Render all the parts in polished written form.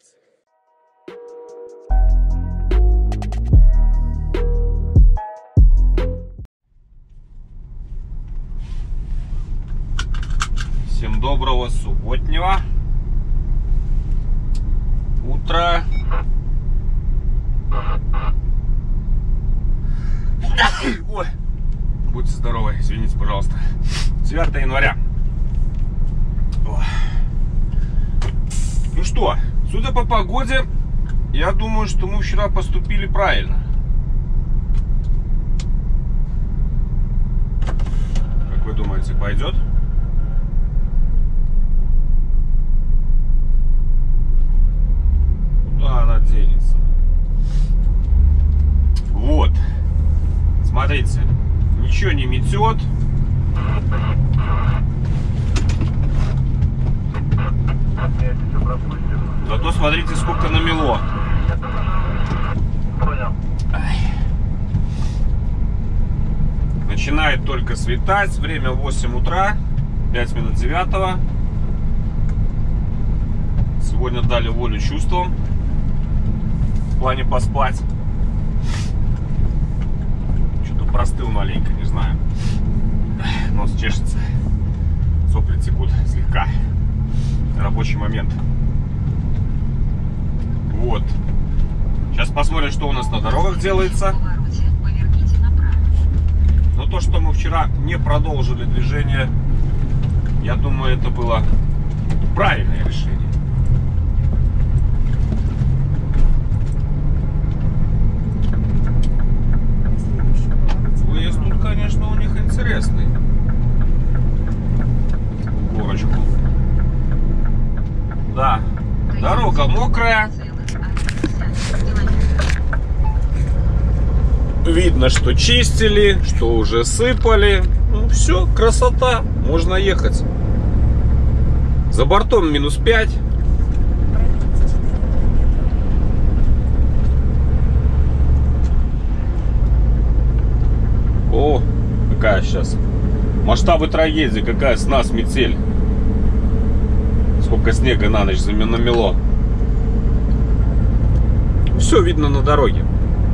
операции. Всем доброго субботнего утра. Ой, будьте здоровы, извините, пожалуйста. 9 января. Ой. Ну что, судя по погоде, я думаю, что мы вчера поступили правильно. Как вы думаете, пойдет? Куда она денется? Вот. Смотрите, ничего не метет. Зато смотрите, сколько намело. Понял. Начинает только светать. Время 8 утра, 5 минут 9. Сегодня дали волю чувствам в плане поспать. Что-то простыл маленько, не знаю. Нос чешется, сопли текут слегка. Рабочий момент. Вот. Сейчас посмотрим, что у нас на дорогах делается. Но то, что мы вчера не продолжили движение, я думаю, это было правильное решение. Выезд тут, конечно, у них интересный. Горочку. Да, дорога мокрая. Видно, что чистили, что уже сыпали. Ну все, красота, можно ехать. За бортом минус 5. О, какая сейчас масштабы трагедии, какая с нас метель. Сколько снега на ночь намело. Все видно на дороге.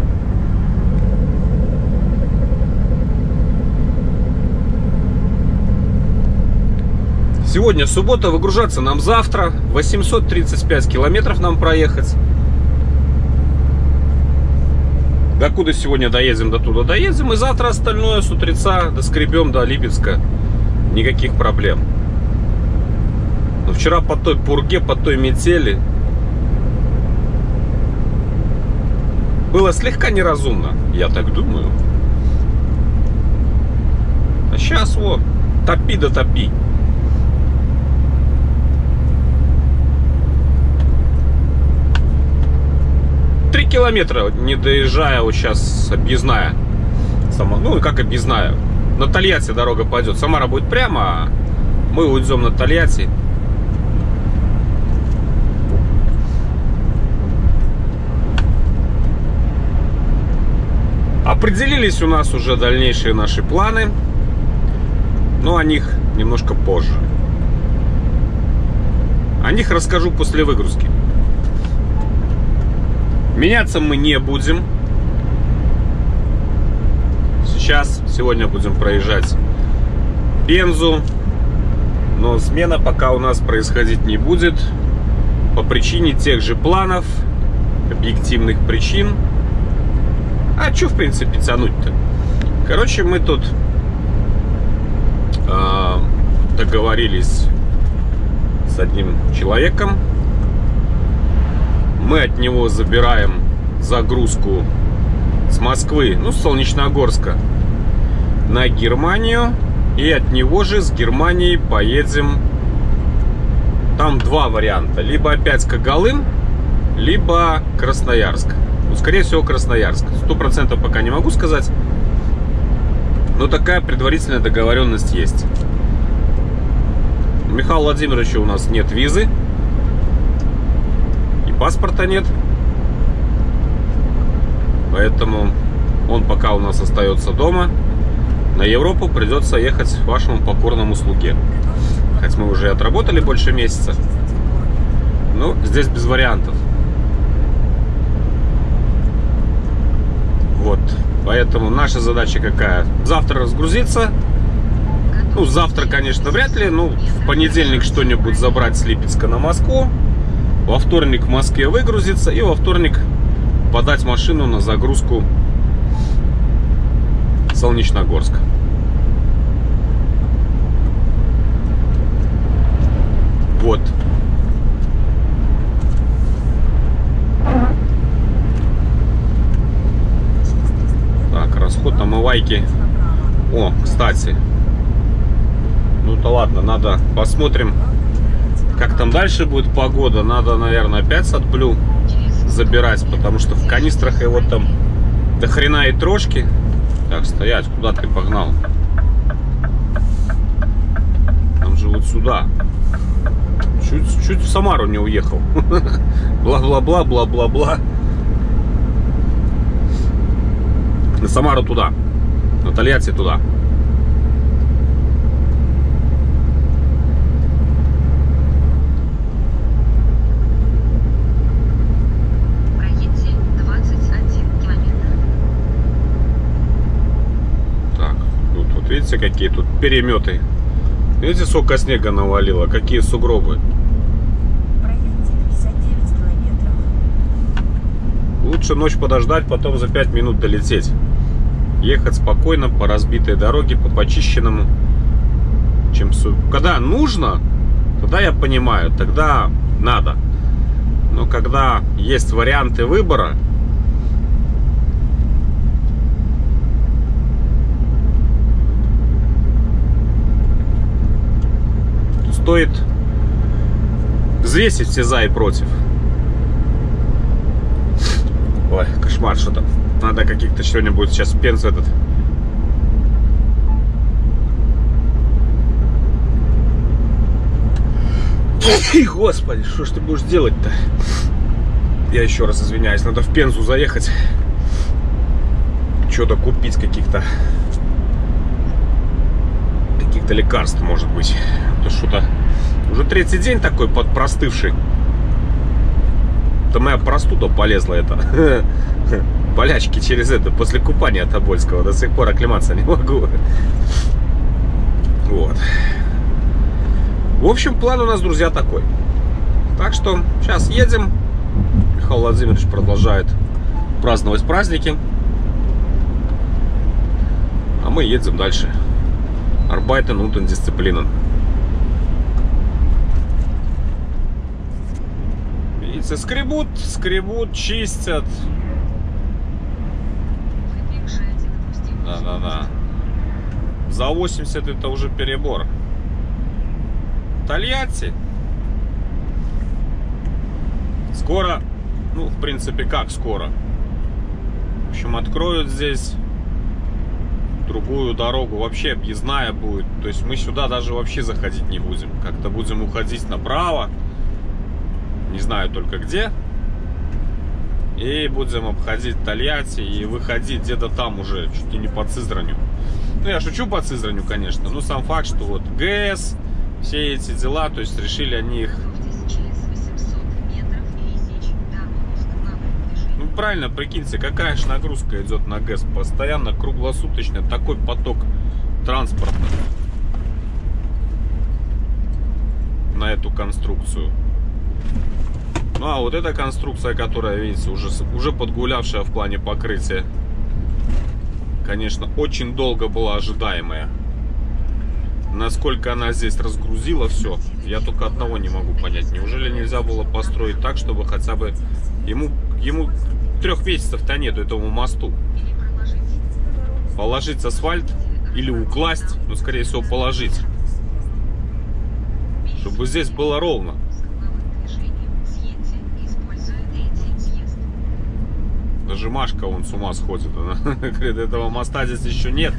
Сегодня суббота, выгружаться нам завтра. 835 километров нам проехать. Докуда сегодня доедем, до туда доедем. И завтра остальное с утреца доскребем до Липецка. Никаких проблем. Но вчера по той пурге, по той метели было слегка неразумно, я так думаю. А сейчас вот, топи да топи. Километра, не доезжая, вот сейчас объездная. Ну, как объездная. На Тольятти дорога пойдет. Самара будет прямо, а мы уйдем на Тольятти. Определились у нас уже дальнейшие наши планы, но о них немножко позже. О них расскажу после выгрузки. Меняться мы не будем. Сегодня будем проезжать Пензу. Но смена пока у нас происходить не будет. По причине тех же планов, объективных причин. А что, в принципе, тянуть-то? Короче, мы тут договорились с одним человеком. Мы от него забираем загрузку с Москвы, ну, с Солнечногорска, на Германию. И от него же с Германии поедем. Там два варианта. Либо опять Когалым, либо Красноярск. Ну, скорее всего, Красноярск. 100% пока не могу сказать. Но такая предварительная договоренность есть. У Михаила Владимировича у нас нет визы. Паспорта нет, поэтому он пока у нас остается дома. На Европу придется ехать вашему покорному слуге. Хоть мы уже отработали больше месяца, Ну, здесь без вариантов. Вот. Поэтому наша задача какая? Завтра разгрузиться. Ну, завтра, конечно, вряд ли. Ну, в понедельник что-нибудь забрать с Липецка на Москву. Во вторник в Москве выгрузиться. И во вторник подать машину на загрузку в Солнечногорск. Вот. Так, расход омывайки. О, кстати. Ну-то ладно, надо посмотрим, как там дальше будет погода. Надо, наверное, опять с AdBlue забирать, потому что в канистрах его там до хрена и трошки. Так, стоять, куда ты погнал? Там же вот сюда. Чуть в Самару не уехал. Бла-бла-бла, бла-бла-бла. На Самару туда. На Тольятти туда. Проедьте 21 километр. Так, тут вот видите, какие тут переметы. Видите, сколько снега навалило, какие сугробы. Проедьте 59 километров. Лучше ночь подождать, потом за 5 минут долететь. Ехать спокойно по разбитой дороге, по почищенному. Когда нужно, тогда я понимаю, тогда надо. Но когда есть варианты выбора, стоит взвесить все за и против. Ой, кошмар, что-то. Надо каких-то что-нибудь сейчас в Пензу этот. Господи, что ж ты будешь делать-то? Я еще раз извиняюсь, надо в Пензу заехать. Что-то купить каких-то лекарств, может быть. Это что-то уже третий день такой подпростывший. Это моя простуда полезла, это. Болячки через это, после купания Тобольского. До сих пор оклематься не могу. Вот. В общем, план у нас, друзья, такой. Так что сейчас едем. Михаил Владимирович продолжает праздновать праздники. А мы едем дальше. Arbeiten und Disziplinen. Видите, скребут, чистят. Да. За 80 это уже перебор. Тольятти. Скоро, ну, в принципе, как скоро? В общем, откроют здесь другую дорогу, вообще объездная будет. То есть мы сюда даже вообще заходить не будем. Как-то будем уходить направо. Не знаю только где. И будем обходить Тольятти и выходить где-то там уже, чуть ли не по Сызранью. Ну, я шучу по Сызранью, конечно. Но сам факт, что вот ГЭС, все эти дела, то есть решили они их... Ну, правильно, прикиньте, какая же нагрузка идет на ГЭС. Постоянно, круглосуточно, такой поток транспорта на эту конструкцию. Ну, а вот эта конструкция, которая, видите, уже подгулявшая в плане покрытия, конечно, очень долго была ожидаемая. Насколько она здесь разгрузила все, я только одного не могу понять. Неужели нельзя было построить так, чтобы хотя бы ему 3 месяцев-то нету этому мосту? Положить асфальт или укласть, ну, скорее всего, положить. Чтобы здесь было ровно. Даже Машка вон с ума сходит. Она говорит, этого моста здесь еще нет.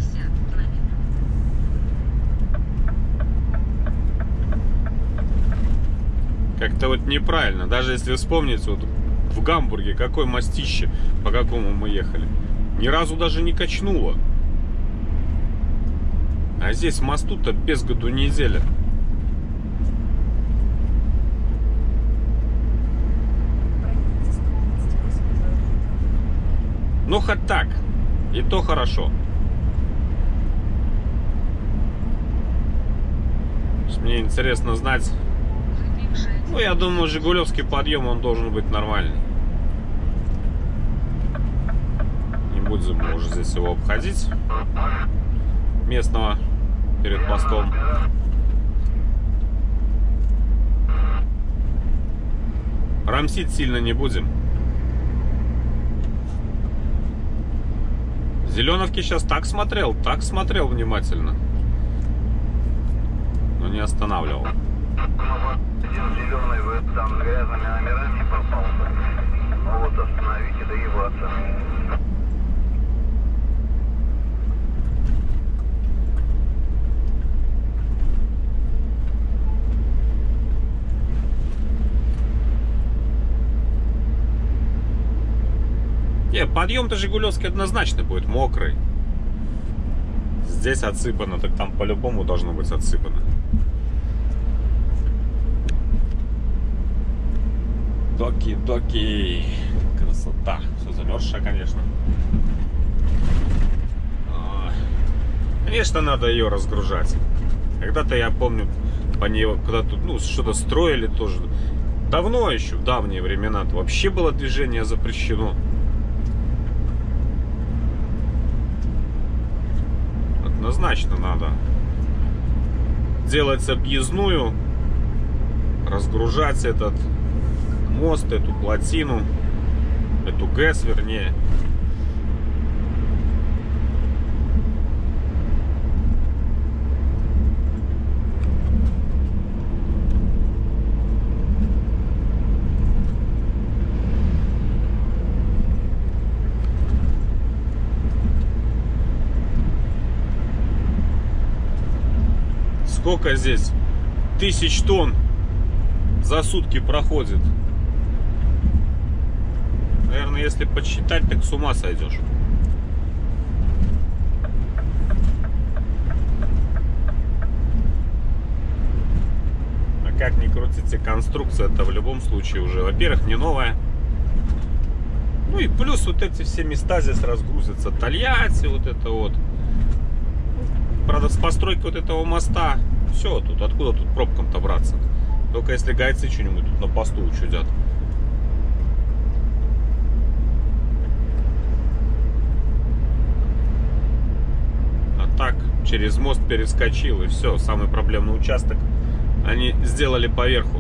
Как-то вот неправильно. Даже если вспомнить, вот в Гамбурге какое мостище, по какому мы ехали. Ни разу даже не качнуло. А здесь мосту-то без году неделя. Ну, хоть так. И то хорошо. Мне интересно знать. Ну, я думаю, жигулевский подъем, он должен быть нормальный. Не будем мы уже здесь его обходить. Местного перед постом. Рамсить сильно не будем. Зеленовки сейчас так смотрел внимательно. Но не останавливал. Зеленый, вы там с грязными номерами попал. Ну вот остановите, да его остановите. Подъем-то Жигулевский однозначно будет мокрый. Здесь отсыпано, так там по-любому должно быть отсыпано. Доки. Красота. Все замерзшее, конечно. Конечно, надо ее разгружать. Когда-то, я помню, по ней, когда тут что-то строили тоже. Давно еще, в давние времена, вообще было движение запрещено. Однозначно надо делать объездную, разгружать этот мост, эту плотину, эту ГЭС, вернее. Сколько здесь? 1000 тонн за сутки проходит. Наверное, если подсчитать, так с ума сойдешь. А как ни крутите, конструкция это в любом случае уже, во-первых, не новая. Ну и плюс вот эти все места здесь разгрузятся. Тольятти, вот это вот. Правда, с постройкой вот этого моста, все, тут откуда тут пробкам-то браться? Только если гайцы что-нибудь тут на посту учудят. А так, через мост перескочил, и все, самый проблемный участок они сделали поверху.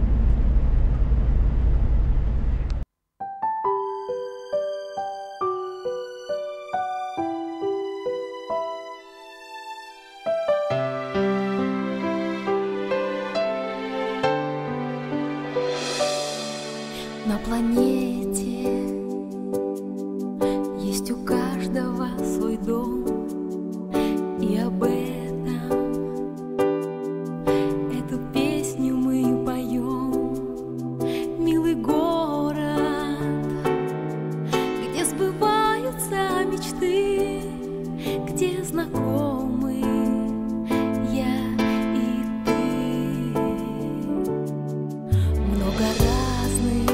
На планете есть у каждого свой дом, и об этом эту песню мы поем. Милый город, где сбываются мечты, где знакомы я и ты. Много разных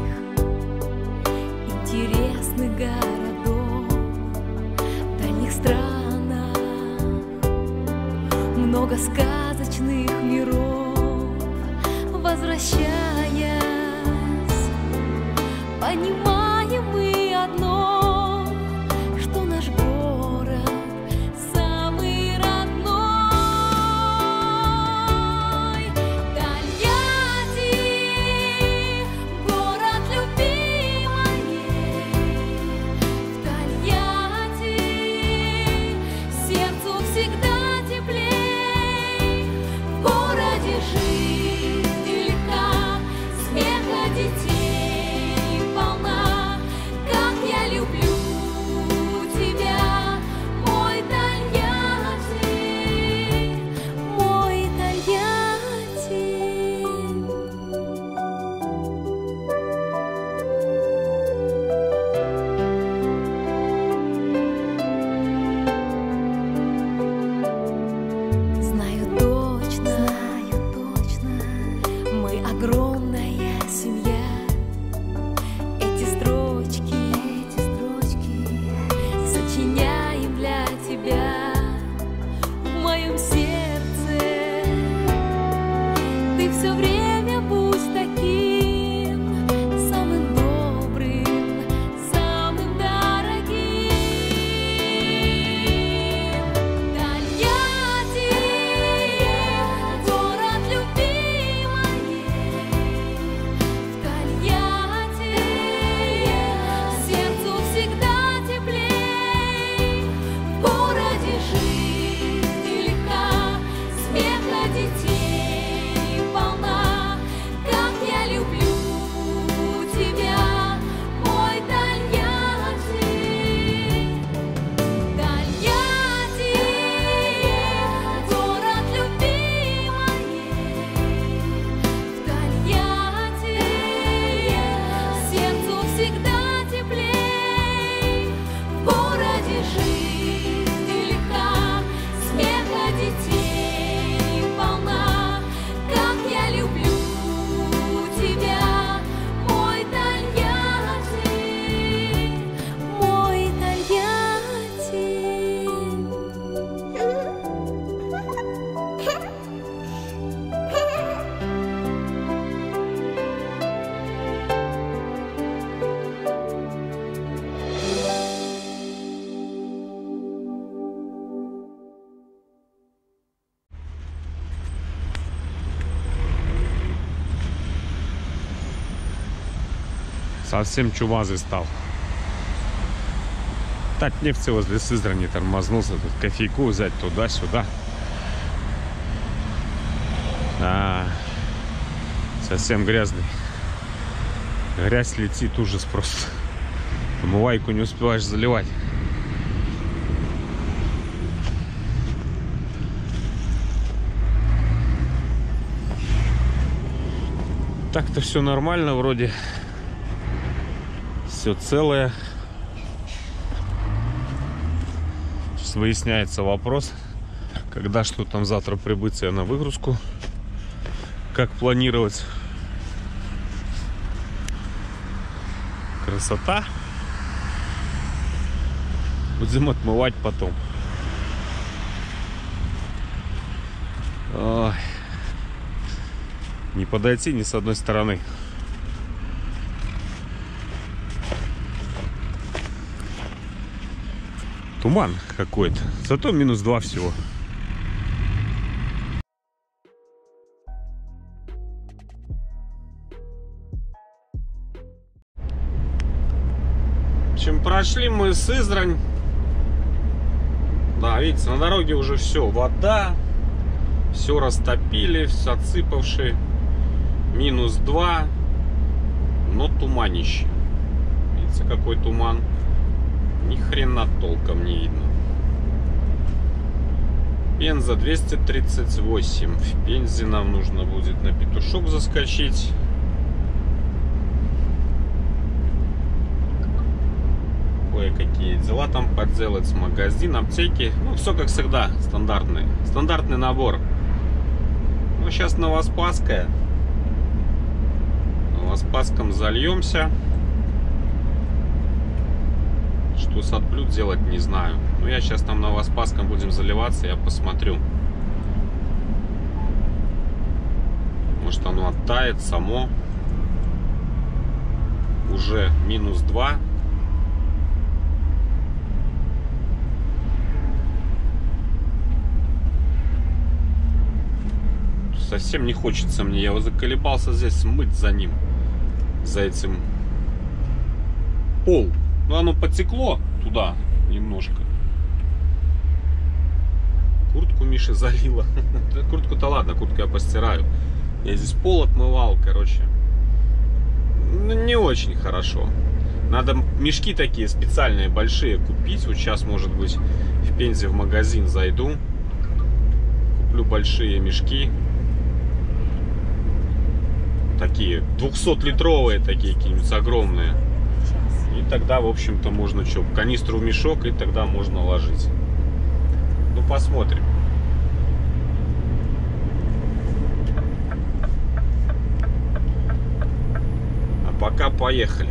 интересных городов в дальних странах, много сказочных миров. Возвращаясь, понимаем мы одно, что наш город самый родной. Тольятти, город любимый, в Тольятти сердцу всегда теплей. В городе жизнь легка, смеха детей полна. все время будь таким, самым добрым, самым дорогим. Тольятти, город любимый, в Тольятти сердцу всегда теплей, в городе жизнь легка, смеха детей полна. Как я люблю тебя, мой Тольятти. Тольятти, город любимый, в Тольятти сердцу всегда теплей, в городе жизнь легка, смеха детей полна. Как я люблю тебя, мой Тольятти, мой Совсем чумазый стал. Татнефть возле Сызрани тормознулся. Тут кофейку взять туда-сюда. Совсем грязный. Грязь летит, ужас просто. Омывайку не успеваешь заливать. Так-то все нормально вроде. Все целое. Сейчас выясняется вопрос, когда что там завтра прибытие на выгрузку, как планировать. Красота. Будем отмывать потом. Ой. Не подойти ни с одной стороны. Туман какой-то. Зато -2 всего. В общем, прошли мы Сызрань. Да, видите, на дороге уже все. Вода. Все растопили, все отсыпавшие. -2. Но туманище. Видите, какой туман. Ни хрена толком не видно. Пенза 238. В Пензе нам нужно будет на Петушок заскочить. Кое-какие дела там подделать. Магазин, аптеки. Ну, все как всегда. Стандартный. Стандартный набор. Ну, сейчас Новоспасская. Новоспасском зальемся. Что с отплют делать, не знаю. Но я сейчас там на Новоспасском будем заливаться, я посмотрю. Может, оно оттает само. Уже -2. Совсем не хочется мне. Я его заколебался здесь мыть за ним. За этим пол. Ну, оно потекло туда немножко. Куртку Миши залила. Куртку-то ладно, куртку я постираю. Я здесь пол отмывал, короче. Ну, не очень хорошо. Надо мешки такие специальные, большие купить. Вот сейчас, может быть, в Пензе в магазин зайду. Куплю большие мешки. Такие 200-литровые, такие какие-нибудь огромные. И тогда, в общем-то, можно что, канистру в мешок, и тогда можно ложить. Ну, посмотрим. А пока поехали.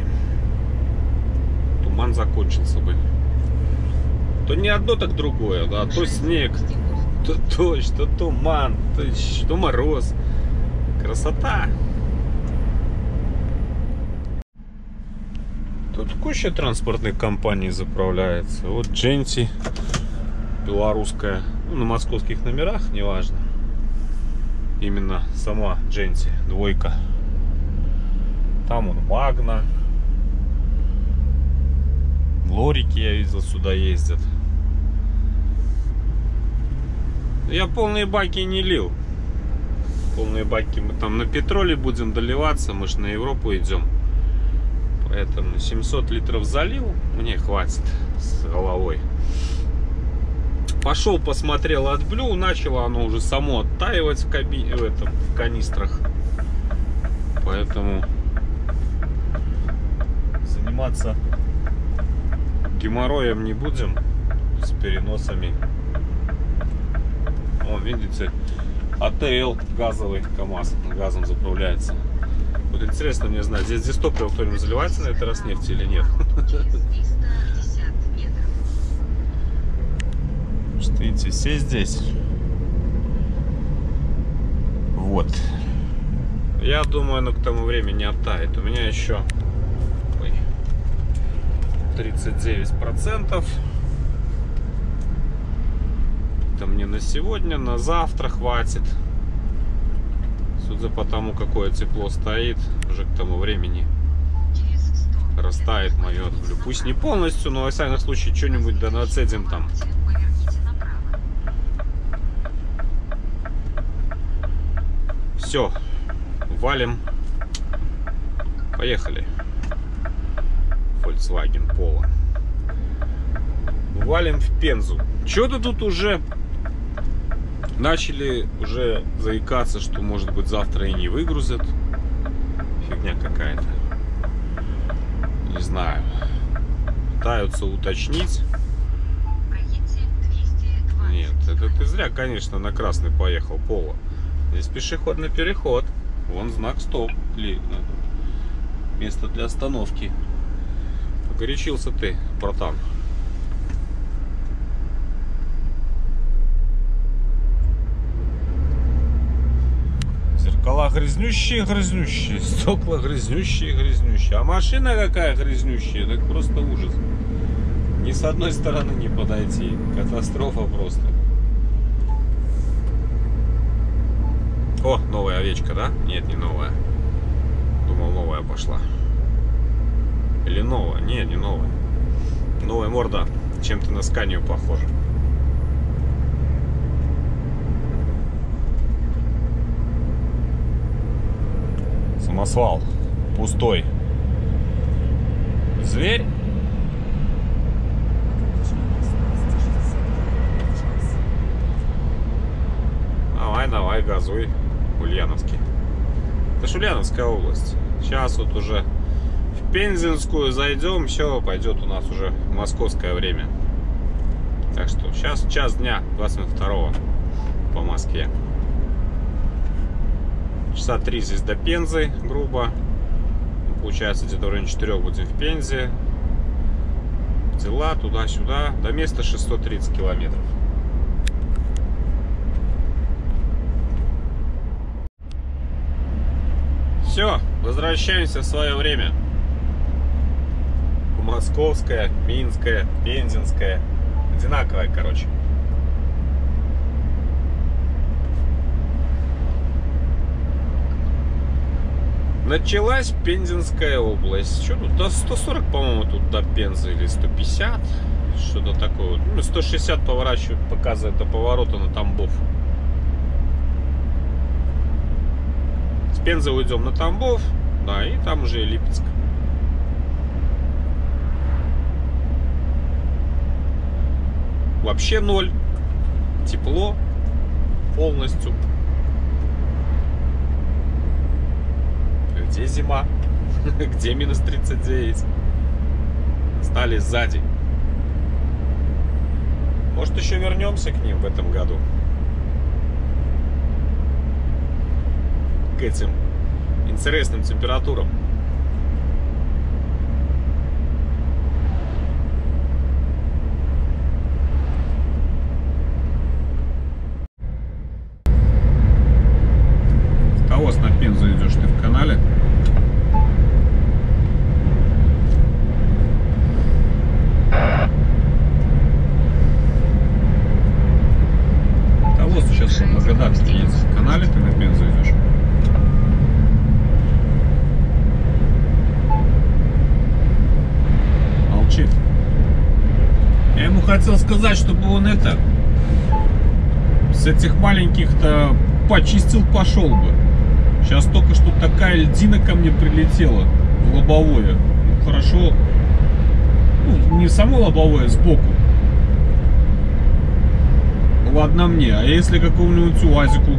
Туман закончился бы. То не одно, так другое, да. То снег, то дождь, то туман, то мороз. Красота! Тут куча транспортных компаний заправляется. Вот Дженти белорусская. Ну, на московских номерах, неважно. Именно сама Дженти, двойка. Там он Магна. Лорики, я видел, сюда ездят. Я полные баки не лил. Полные баки мы там на петроле будем доливаться. Мы же на Европу идем. Поэтому 700 литров залил. Мне хватит с головой. Пошел, посмотрел AdBlue. Начало оно уже само оттаивать в канистрах. Поэтому заниматься геморроем не будем с переносами. Вон, видите, АТЛ газовый КамАЗ газом заправляется. Вот интересно мне знать, здесь топливо кто-нибудь заливается на этот раз нефти или нет? Через 350 метров. Что видите, все здесь. Вот. Я думаю, оно к тому времени оттает. У меня еще 39%. Это мне на сегодня, на завтра хватит. Судя по тому, какое тепло стоит, уже к тому времени растает мое AdBlue. Пусть не полностью, но во всяком случае что-нибудь да нацедим там. Поверните направо. Все, валим. Поехали. Volkswagen Polo. Валим в Пензу. Что-то тут уже начали заикаться, что может быть завтра и не выгрузят. Фигня какая-то. Не знаю. Пытаются уточнить. Проедьте 220. Нет, это ты зря, конечно, на красный поехал, Polo. Здесь пешеходный переход. Вон знак стоп. Место для остановки. Погорячился ты, братан. Зеркала грязнющие, грязнущие. Стекла грязнющие, грязнущие. А машина какая грязнющая. Так просто ужас. Ни с одной стороны не подойти. Катастрофа просто. О, новая овечка, да? Нет, не новая. Думал, новая пошла. Или новая? Не, не новая. Новая морда чем-то на Сканию похожа. Самосвал. Пустой. Зверь. Давай, давай, газуй. Ульяновский. Это ж Ульяновская область. Сейчас вот уже в Пензенскую зайдем, все, пойдет у нас уже московское время. Так что сейчас час дня, 22 по Москве. Часа 3 здесь до Пензы, грубо. Получается, где-то в районе 4 будем в Пензе. Дела туда-сюда. До места 630 километров. Все, возвращаемся в свое время. Московская, Минская, Пензенская. Одинаковая, короче. Началась Пензенская область. Что тут? До 140, по-моему, тут до Пензы. Или 150. Что-то такое. Ну, 160 поворачивает, показывает до поворота на Тамбов. С Пензы уйдем на Тамбов. Да, и там уже Липецк. Вообще ноль. Тепло. Полностью. Где зима? Где минус 39? Стали сзади. Может, еще вернемся к ним в этом году? К этим интересным температурам. Кого на идешь? Ты в канале? Да вот сейчас по Магадатке едет. В канале ты на Пензу идешь? Молчит. Я ему хотел сказать, чтобы он это... С этих маленьких-то почистил, пошел бы. Сейчас только что такая льдина ко мне прилетела в лобовое. Ну, хорошо. Ну, не само лобовое, а сбоку. Ладно мне. А если какому-нибудь УАЗику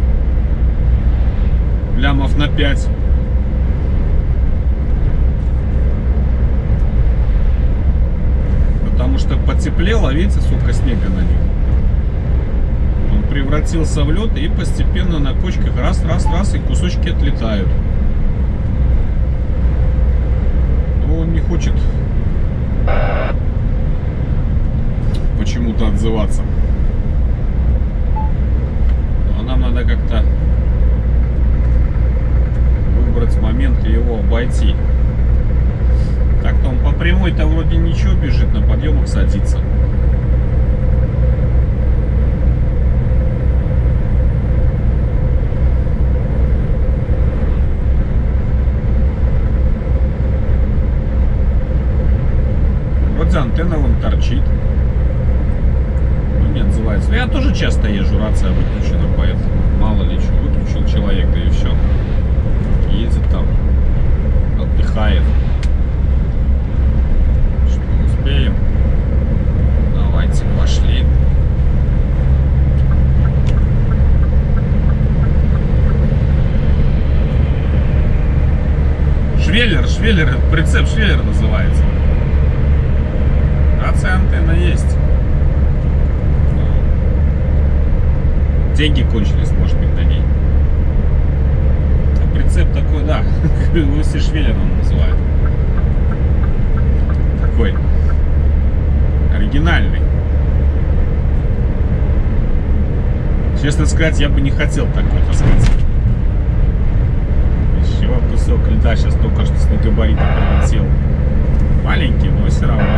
лямов на 5? Потому что потеплело, видите, сколько снега на них. Он превратился в лед, и постепенно на кочках раз, и кусочки отлетают. Но он не хочет почему-то отзываться. Но нам надо как-то выбрать момент и его обойти. Так-то он по прямой-то вроде ничего бежит, на подъемах садится. Вроде антенна вон торчит. Ну, не отзывается. Я тоже часто езжу, рация выключена, поэтому мало ли что. Выключил человек, да и все. Едет там, отдыхает. Успеем. Давайте, пошли. Швеллер, прицеп швеллер называется. Рация, антенна есть. Деньги кончились, может быть, на ней. А прицеп такой, да, Луси швеллер он называет. Такой оригинальный. Честно сказать, я бы не хотел такой таскать. Еще кусок льда сейчас только что с габарита прилетел. Маленький, но все равно.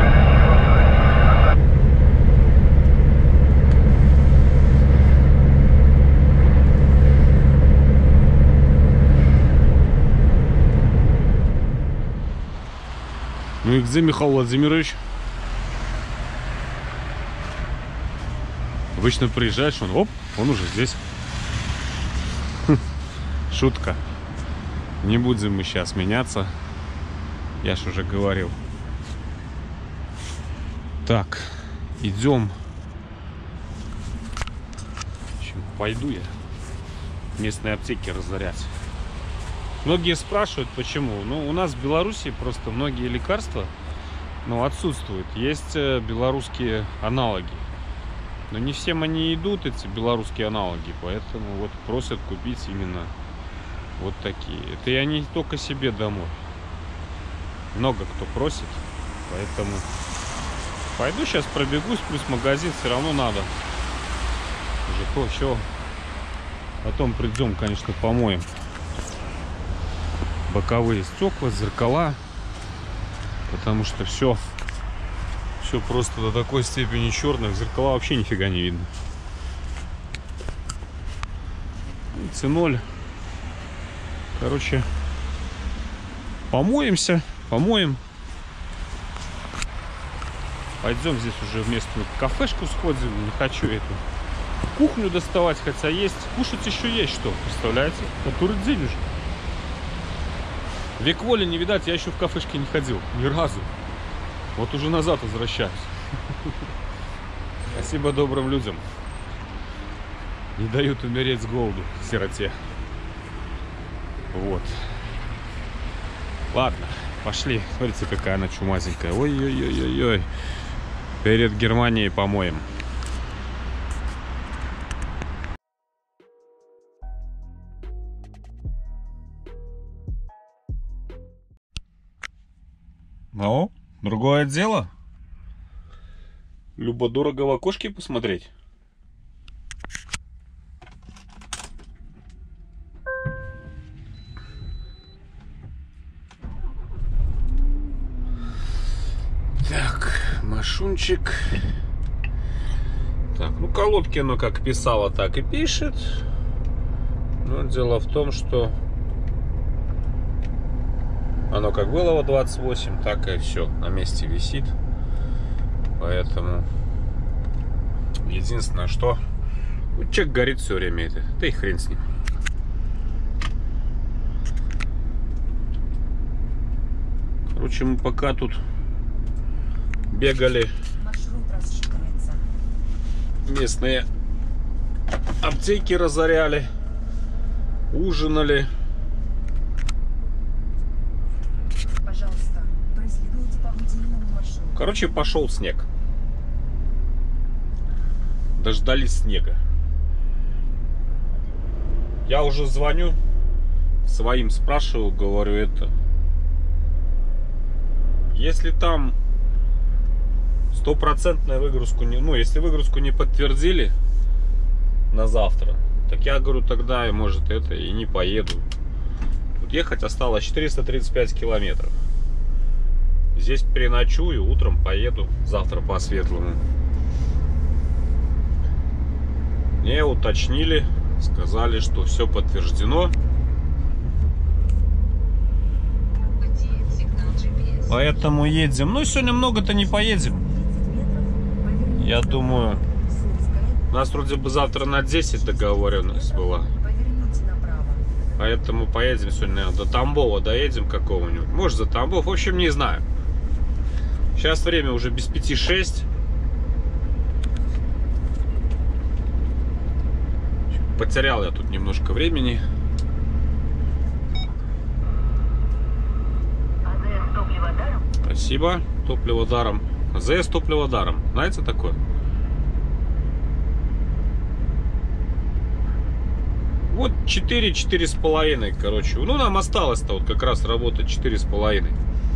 Ну и где Михаил Владимирович? Обычно приезжаешь, он уже здесь. Шутка. Не будем мы сейчас меняться. Я ж уже говорил. Так, идем. В общем, пойду я в местной аптеке разорять. Многие спрашивают, почему. Ну, у нас в Беларуси просто многие лекарства, отсутствуют. Есть белорусские аналоги. Но не всем они идут, эти белорусские аналоги. Поэтому вот просят купить именно вот такие. Это я не только себе домой. Много кто просит. Поэтому пойду сейчас пробегусь, плюс магазин все равно надо. Уже то, что. Потом придем, конечно, помоем боковые стекла, зеркала, потому что все просто до такой степени черных, зеркала вообще нифига не видно. C0. Короче, помоемся, помоем. Пойдем здесь уже в местную кафешку сходим. Не хочу эту кухню доставать, хотя есть. Кушать еще есть что, представляете? Который день уже. Век воли не видать, я еще в кафешке не ходил. Ни разу. Вот уже назад возвращаюсь. Спасибо добрым людям. Не дают умереть с голоду сироте. Вот. Ладно, пошли. Смотрите, какая она чумазенькая. Ой-ой-ой-ой-ой. Перед Германией помоем. Ну, другое дело. Любо-дорого в окошке посмотреть. Машунчик. Так, ну колодки оно как писало, так и пишет. Но дело в том, что оно как было вот 28, так и все на месте висит. Поэтому единственное, что чек горит все время это. Да и хрен с ним. Короче, мы пока тут бегали, местные аптеки разоряли, ужинали. Пожалуйста, проследуйте по будильному маршруту. Короче, пошел снег. Дождались снега. Я уже звоню своим, спрашиваю, говорю, это... Если там стопроцентную выгрузку не... Ну, если выгрузку не подтвердили на завтра, так я говорю, тогда, может, это и не поеду. Тут ехать осталось 435 километров. Здесь переночую, утром поеду, завтра по светлому. Мне уточнили, сказали, что все подтверждено. Поэтому едем. Ну, сегодня много-то не поедем. Я думаю, у нас вроде бы завтра на 10 договоренность была. Поэтому поедем сегодня до Тамбова, доедем какого-нибудь. Может, за Тамбов, в общем, не знаю. Сейчас время уже без 5-6. Потерял я тут немножко времени. Спасибо. Топливо даром. АЗС топливо даром. Знаете такое? Вот 4-4,5, короче. Ну, нам осталось-то вот как раз работать 4,5.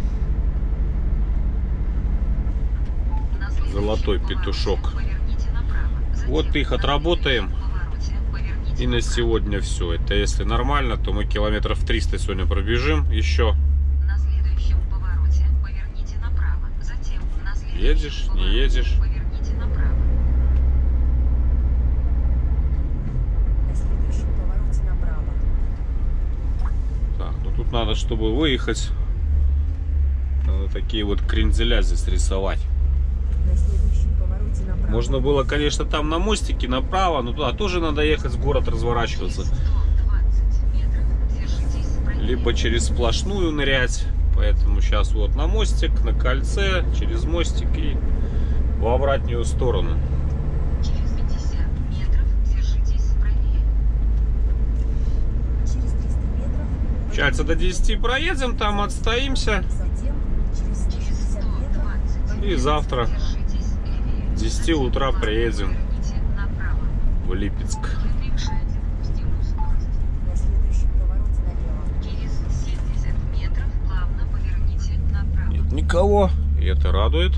Золотой петушок. Вот их отработаем. И на сегодня все. Это если нормально, то мы километров 300 сегодня пробежим еще. На следующем повороте поверните направо. Затем на следующем Едешь, не едешь. поверните направо. На следующем повороте направо. Так, ну тут надо, чтобы выехать, надо такие вот кренделя здесь рисовать. На следующем повороте направо. Можно было, конечно, там на мостике направо, но туда тоже надо ехать в город, разворачиваться. 120 метров. Держитесь правее. Либо через сплошную нырять. Поэтому сейчас вот на мостик, на кольце, через мостик и в обратную сторону. Через 50 метров. Держитесь правее. Через 300 метров. Получается, до 10 проедем, там отстоимся. Затем через Через 160 метров. 120 И завтра держитесь левее. с 10 утра приедем Поверните направо. в Липецк. Превышайте допустимую скорость. На следующем повороте налево. Через 70 метров плавно поверните направо. Нет никого, и это радует.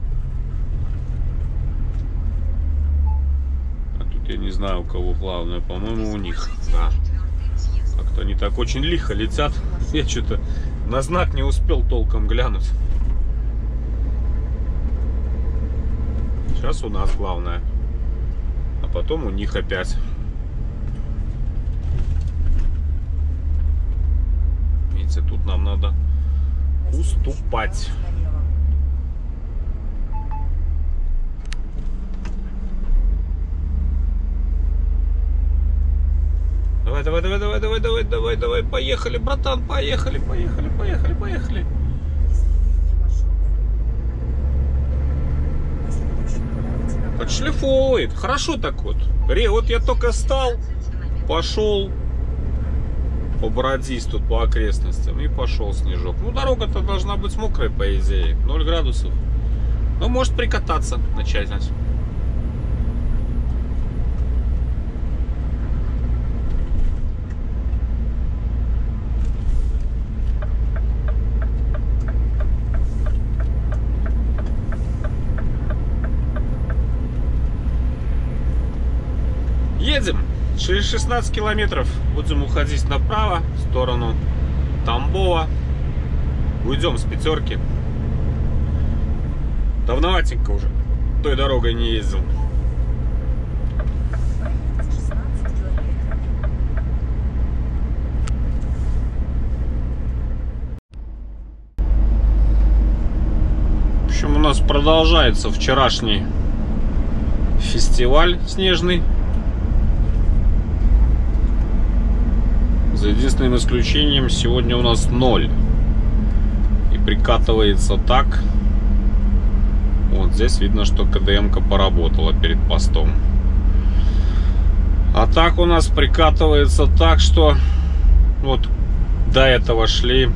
А тут я не знаю, у кого главное, по-моему, у них. Да. Четвертый съезд. Как-то они так очень лихо летят. Я что-то на знак не успел толком глянуть. Сейчас у нас главное. А потом у них опять. Видите, тут нам надо На следующем уступать. повороте налево. Давай, давай, давай, давай, давай, давай, давай, давай, поехали, братан, поехали, поехали, поехали, поехали. Изменение маршрута. На следующем повороте направо. Подшлифовывает. Хорошо так вот. Вот я только встал, пошел по Бородись тут по окрестностям и пошел снежок. Ну, дорога-то должна быть мокрая, по идее. 0 градусов. Ну, может прикататься начать. Едем. Через 16 километров будем уходить направо, в сторону Тамбова. Уйдем с пятерки. Давноватенько уже той дорогой не ездил. Проехать 16 километров. В общем, у нас продолжается вчерашний фестиваль снежный. За единственным исключением, сегодня у нас 0. И прикатывается так. Вот здесь видно, что КДМ-ка поработала перед постом. А так у нас прикатывается так, что вот до этого шли,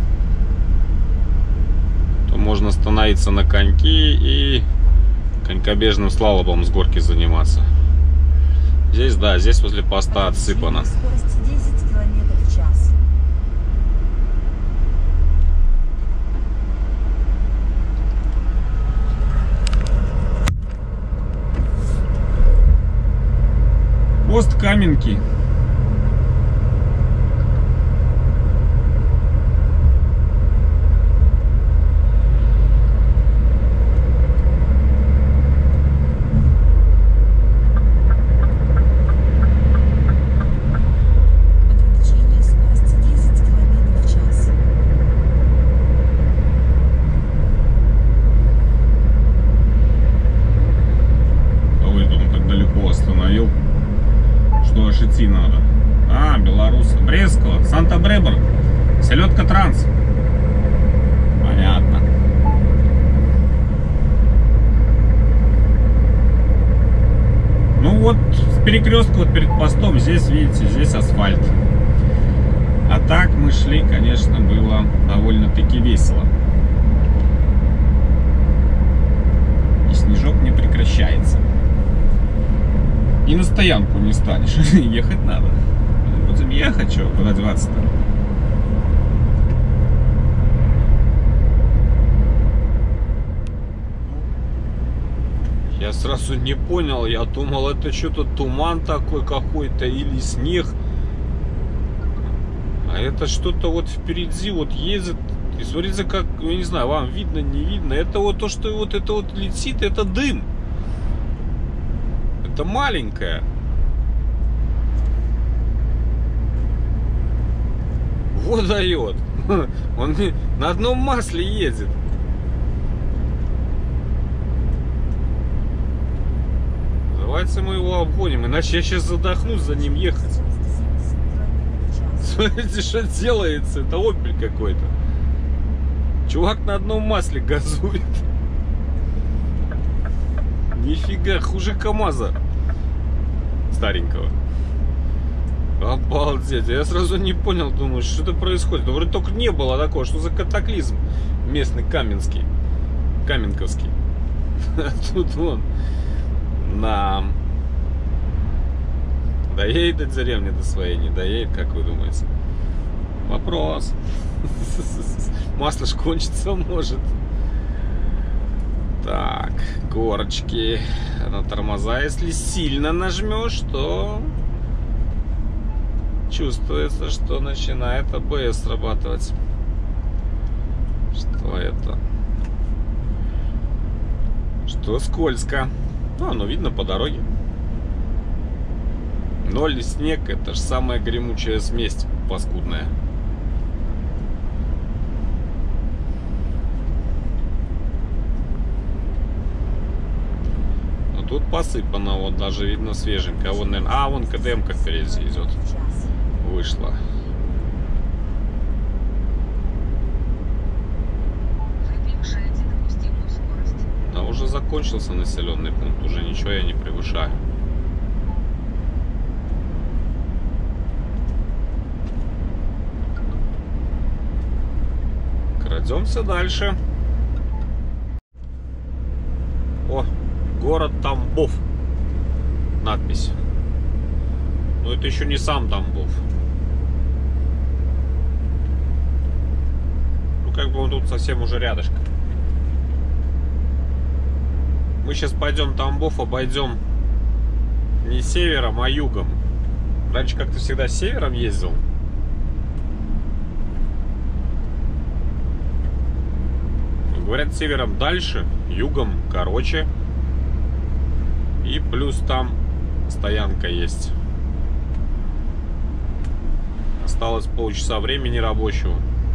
то можно становиться на коньки и конькобежным слаломом с горки заниматься. Здесь, да, здесь возле поста отсыпано. Скорость 10 километров в час. Пост Каменки. Ограничение скорости 10 километров в час. А вы там так далеко остановил, что аж идти надо. А, белорусы. Брестского, Санта-Бребор, Селедка Транс. Понятно. Ну вот, с перекрестка вот перед постом, здесь, видите, здесь асфальт. А так мы шли, конечно, было довольно-таки весело. И снежок не прекращается. И на стоянку не станешь. Ехать надо. Будем ехать, что, куда деваться-то? Я сразу не понял, я думал, это что-то туман такой какой-то или снег. А это что-то вот впереди вот ездит. И смотрите, как, я не знаю, вам видно, не видно. Это вот то, что вот это вот летит, это дым. Это маленькая. Вот дает. Он на одном масле едет. Давайте мы его обгоним, иначе я сейчас задохнусь за ним ехать. Скорость 70 километров в час. Смотрите, что делается. Это опель какой-то. Чувак на одном масле газует. Нифига, хуже КамАЗа старенького. Обалдеть. Я сразу не понял, думаю, что это происходит. Ну, вроде только не было такого, что за катаклизм местный каменский. Каменковский. А тут вон. Нам. Доедет до деревни до своей, не доедет, как вы думаете? Вопрос. Масло ж кончиться может. Так, горочки. На тормоза, если сильно нажмешь, то чувствуется, что начинает АБС срабатывать. Что это? Что скользко. Ну, видно по дороге. 0 и снег — это же самая гремучая смесь паскудная. Но тут посыпано, вот даже видно свеженько. А вон, наверное, вон КДМ как впереди идет. Вышла. Вы превышаете допустимую скорость. А уже закончился населенный пункт, уже ничего я не превышаю. Крадемся дальше. О, город Тамбов. Надпись. Но это еще не сам Тамбов. Ну, как бы он тут совсем уже рядышком. Мы сейчас пойдем Тамбов, обойдем не севером, а югом. Раньше как-то всегда севером ездил. Говорят, севером дальше, югом короче. И плюс там стоянка есть. Осталось полчаса времени рабочего.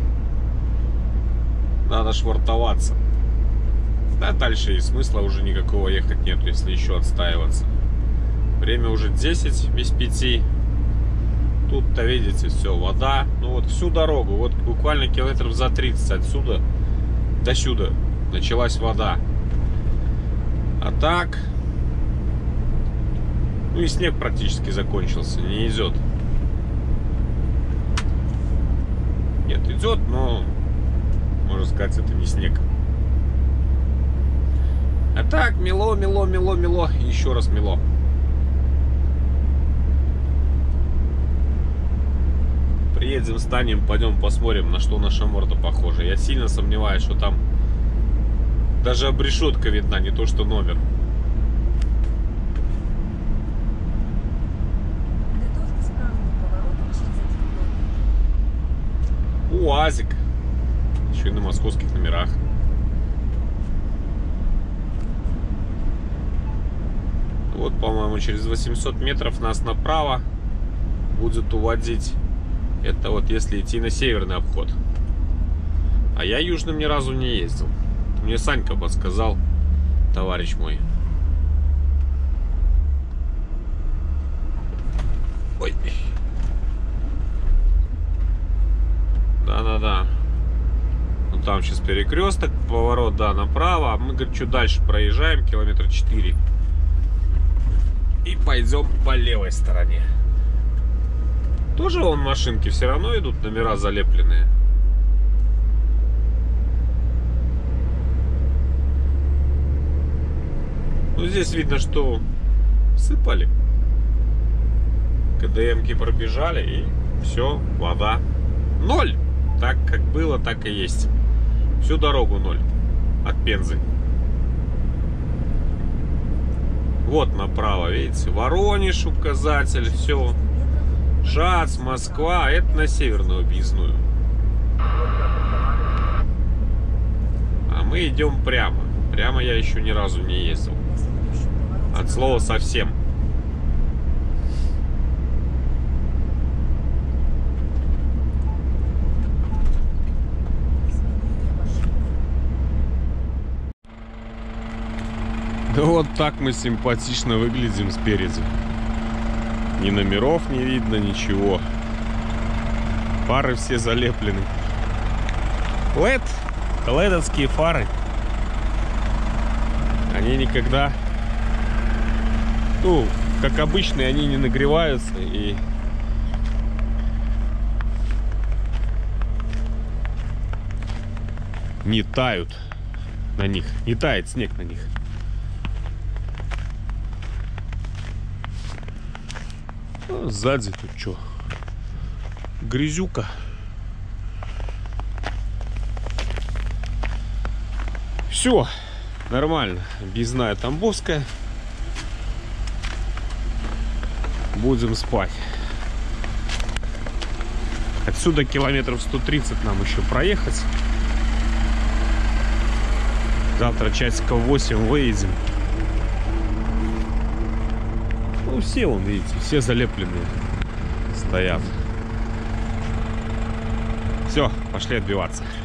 Надо швартоваться. Да, дальше и смысла уже никакого ехать нет, если еще отстаиваться. Время уже 10 без 5. Тут-то, видите, все, вода. Ну вот всю дорогу, вот буквально километров за 30 отсюда до сюда началась вода. А так... Ну и снег практически закончился, не идет. Нет, идет, но, можно сказать, это не снег. А так, мело, мело, мело, мело. Еще раз мело. Приедем, встанем, пойдем посмотрим, на что наша морда похожа. Я сильно сомневаюсь, что там даже обрешетка видна, не то что номер. Готовьте к правому повороту через 1 километр. УАЗик. Еще и на московских номерах. Вот, по-моему, через 800 метров нас направо будет уводить. Это вот если идти на северный обход. А я южным ни разу не ездил. Мне Санька подсказал, товарищ мой. Ой. Да-да-да. Ну там сейчас перекресток, поворот, да, направо. А мы, говорит, чуть дальше проезжаем, километра 4. И пойдем по левой стороне. Тоже вон машинки все равно идут, номера залепленные. Ну здесь видно, что сыпали. КДМки пробежали и все, вода. 0. Так как было, так и есть. Всю дорогу 0. От Пензы. Вот направо, видите, Воронеж указатель, все. ШАЦ, Москва, это на северную объездную. А мы идем прямо. Прямо я еще ни разу не ездил. От слова совсем. Да вот так мы симпатично выглядим спереди. Ни номеров не видно, ничего. Фары все залеплены. LED, ледовские фары. Они никогда, ну, как обычные, они не нагреваются и не тают на них. Не тает снег на них. Ну, сзади тут что? Грязюка. Все, нормально. Объездная Тамбовская. Будем спать. Отсюда километров 130 нам еще проехать. Завтра часиков 8 выедем. Ну, все, вон, видите, все залепленные стоят. Все, пошли отбиваться.